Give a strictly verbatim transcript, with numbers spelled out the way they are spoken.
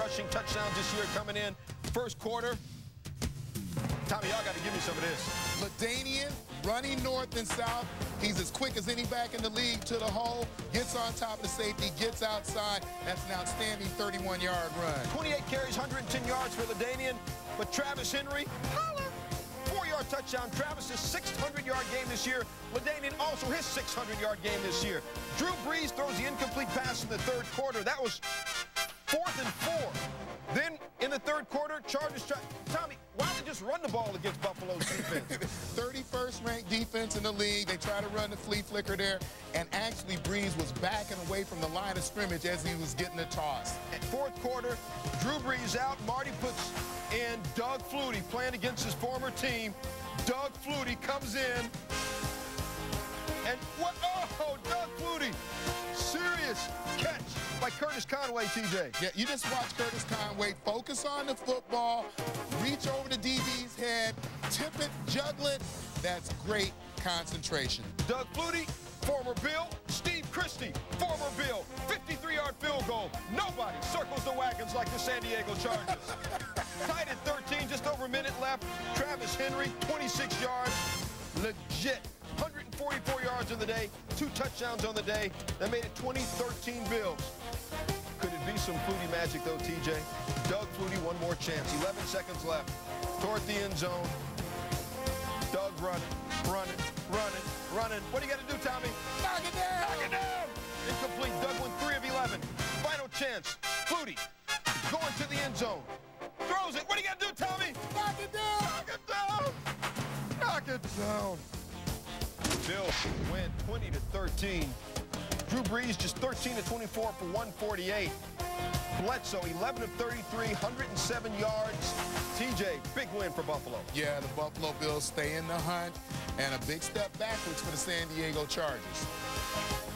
rushing touchdowns this year coming in. First quarter. Tommy, y'all got to give me some of this. LaDainian running north and south. He's as quick as any back in the league to the hole. Gets on top of the safety, gets outside. That's an outstanding thirty-one yard run. twenty-eight carries, one hundred ten yards for LaDainian. But Travis Henry, holler. four yard touchdown. Travis's six hundred yard game this year. LaDainian also his six hundred yard game this year. Drew Brees throws the incomplete pass in the third quarter. That was fourth and four. Then in the third quarter, Chargers try. Tommy, why don't they just run the ball against Buffalo's defense? thirty-first ranked defense in the league. They try to run the flea flicker there. And actually, Brees was backing away from the line of scrimmage as he was getting the toss. At fourth quarter, Drew Brees out. Marty puts in Doug Flutie playing against his former team. Doug Flutie comes in. And what? Oh, Doug Flutie. Serious catch by Curtis Conway, T J. Yeah, you just watch Curtis Conway focus on the football, reach over the D B's head, tip it, juggle it. That's great concentration. Doug Flutie, former Bill. Steve Christie, former Bill. fifty-three yard field goal. Nobody circles the wagons like the San Diego Chargers. Tied at thirteen, just over a minute left. Travis Henry, twenty-six yards. Legit. one hundred forty-four yards on the day, two touchdowns on the day. That made it twenty thirteen Bills. Could it be some Flutie magic, though, T J? Doug Flutie, one more chance. eleven seconds left. Toward the end zone. Doug running, running, running, running. What do you got to do, Tommy? Knock it down! Knock it down! Incomplete. Doug went three of eleven. Final chance. Flutie going to the end zone. Throws it. What do you got to do, Tommy? Knock it down! Knock it down! Knock it down. Bills win twenty to thirteen. Drew Brees just thirteen to twenty-four for one forty-eight. Bledsoe eleven of thirty-three, one hundred seven yards. T J, big win for Buffalo. Yeah, the Buffalo Bills stay in the hunt, and a big step backwards for the San Diego Chargers.